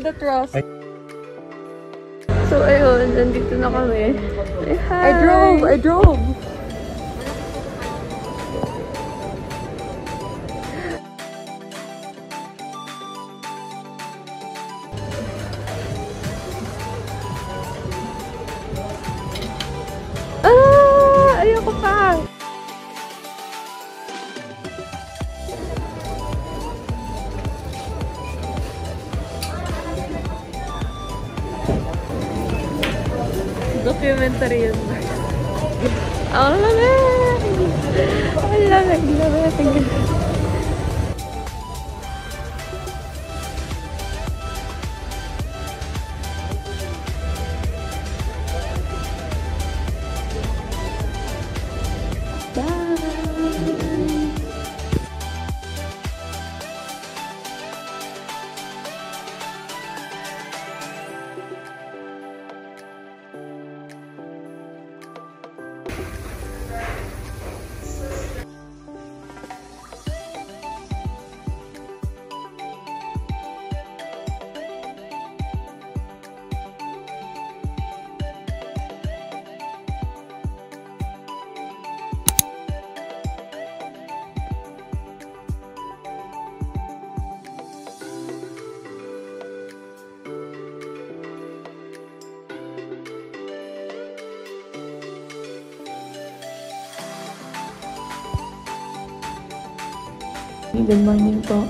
the trust. So, ayun. Nandito na kami. Hi! I drove! Ayoko pa! Documentary yun. Ang lamig! Ang lamig! Good morning po.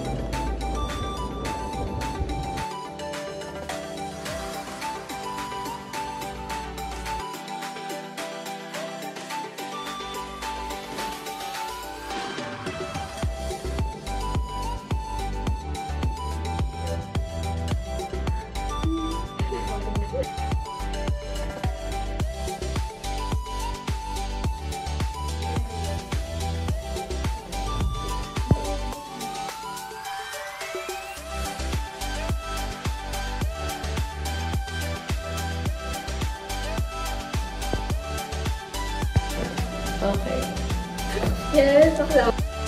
Okay. Yes, okay.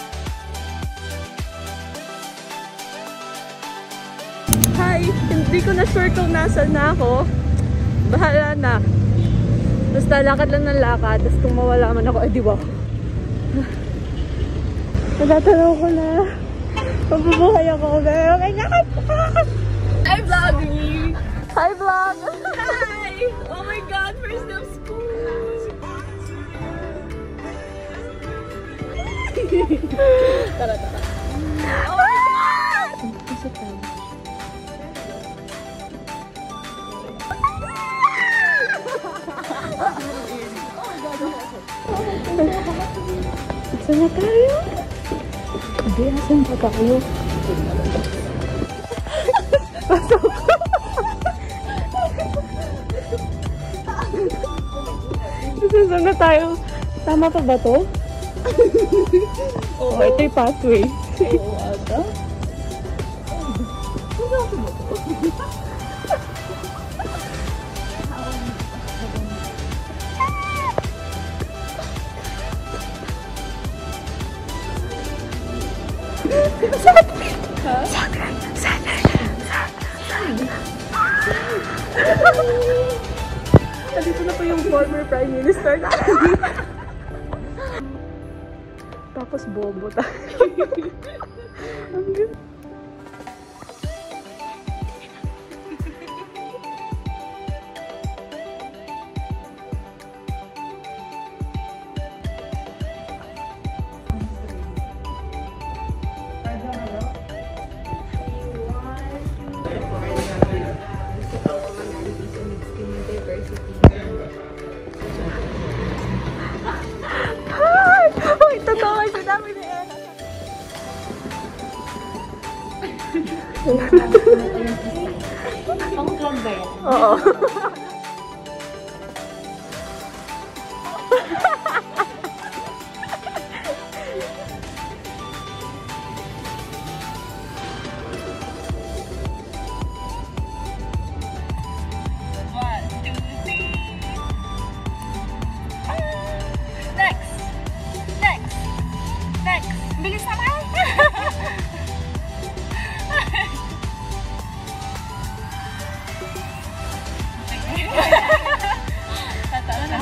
Hi! Hindi ko na sure kung nasan na ako. Bahala na. Basta lakad lang ng lakad. Tapos kung mawala man ako, di ba? Natatalaw ko na. Mabubuhay ako. Oh my God! Hi, vlogging! Hi, vlog! Hi! Oh my God! First day of school! Tara. Oh my God! Isip lang. Saan na tayo? Hindi, asan pa tayo? Pasok! Saan na tayo? Tama pa ba to? Oh, ito yung pathway. Oo, ata. Dito na po yung former Prime Minister na. Tapos bobo tayo. Ang ganda. Pang-vlog ba yan? Oo. Bilis naman!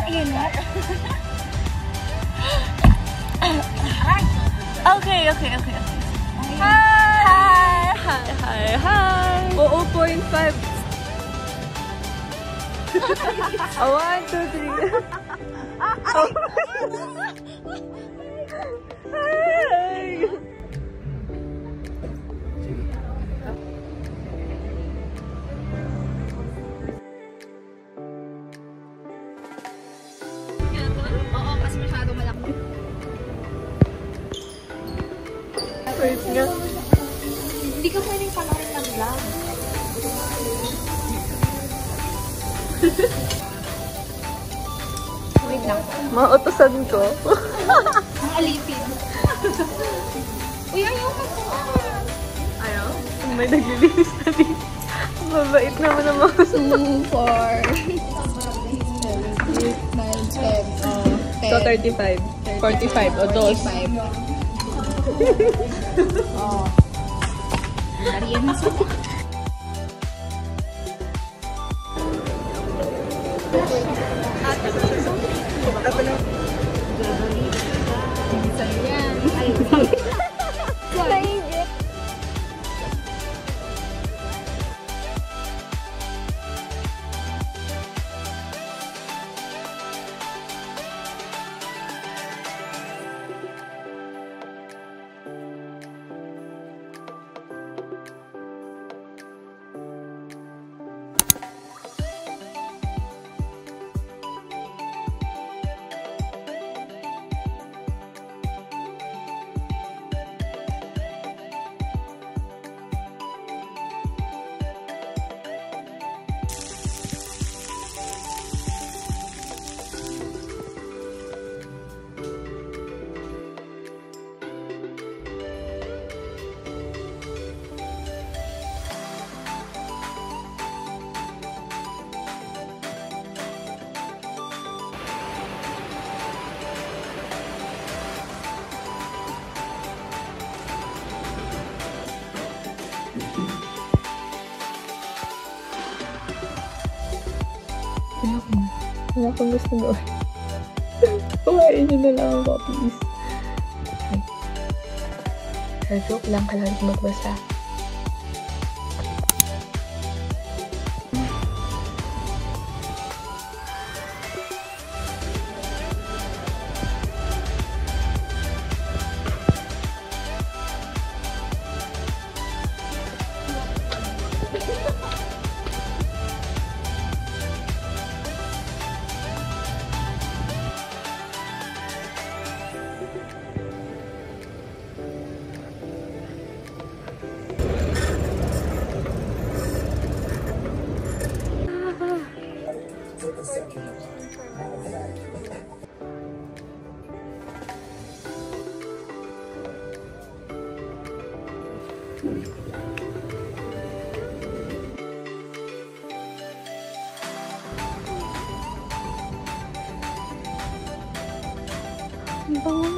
init. Okay. Hi. 0.5. 1, 2, 3. Hi. Oo, kasi masyadong malaki. Wait nga. Hindi ka pwedeng pamarin ng vlog. Wait lang. Mautosan ko. Ang alipin. Uy, ayaw ka po. Ayaw? May naglilinis na din. Mabait naman ang mga 2, 4, 9, 10, So, 35. 45. O, dos. 45. Oh. Marian na sila. Wala akong gusto gawin. Kumain nyo na lang ako, please. Ay, joke lang, kailangan ko magbasa. Ang bango.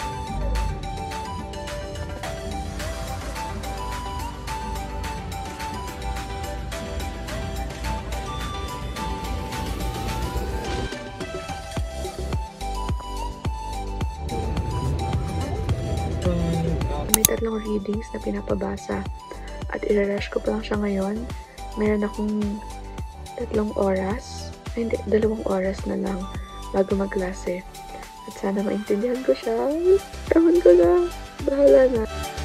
May 3 readings na pinapabasa at i-rush ko pa lang siya ngayon. Meron akong 3 oras, ay hindi, 2 oras na lang bago magklase. At sana maintindihan ko siya. Ewan ko lang. Bahala na.